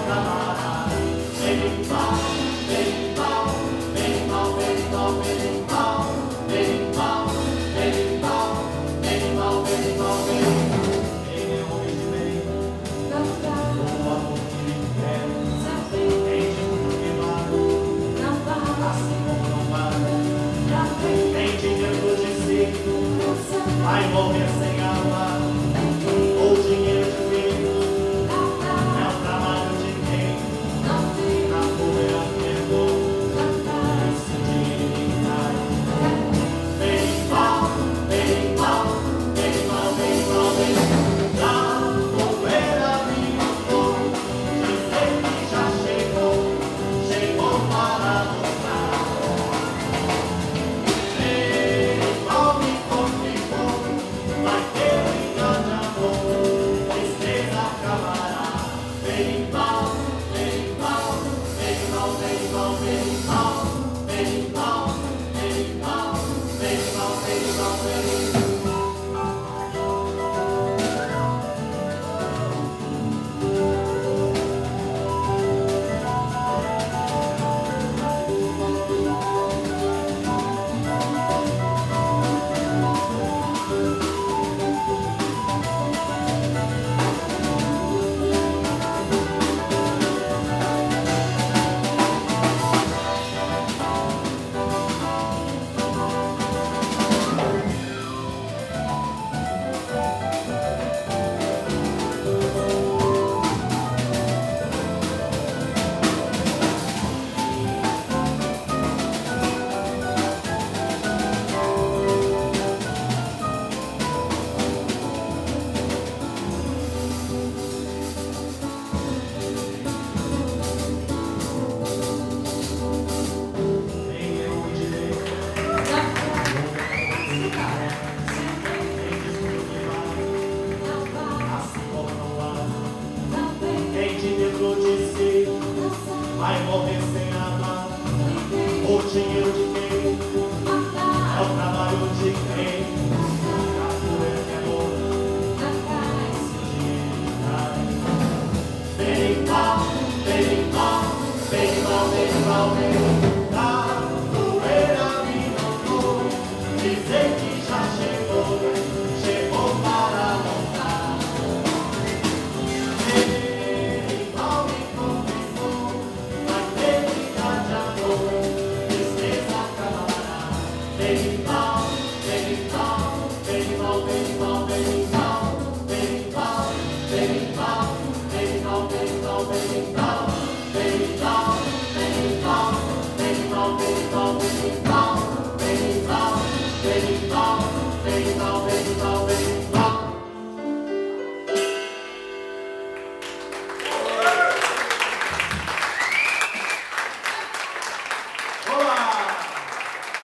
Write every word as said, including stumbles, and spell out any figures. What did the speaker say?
Vai morrer sem amar, ou dinheiro de quem? É o trabalho de quem? A poeira pegou, esse dinheiro cai. Berimbau, berimbau, berimbau, berimbau, berimbau. A poeira ficou, dizer que já chegou, chegou para voltar. Berimbau me convidou, vai ter um grande amor, tristeza acabará. Berimbau, berimbau, berimbau, berimbau, berimbau, berimbau, berimbau, berimbau, berimbau, berimbau. Vai morrer sem amar, o dinheiro de quem? É o trabalho de quem? A poeira que é boa, esse dinheiro cai. Berimbau, berimbau, berimbau, berimbau, berimbau. A poeira me mandou dizer que já chegou, chegou para voltar. Berimbau me convidou, vai ter vida de amor, tristeza acabará. Berimbau, berimbau, berimbau, berimbau.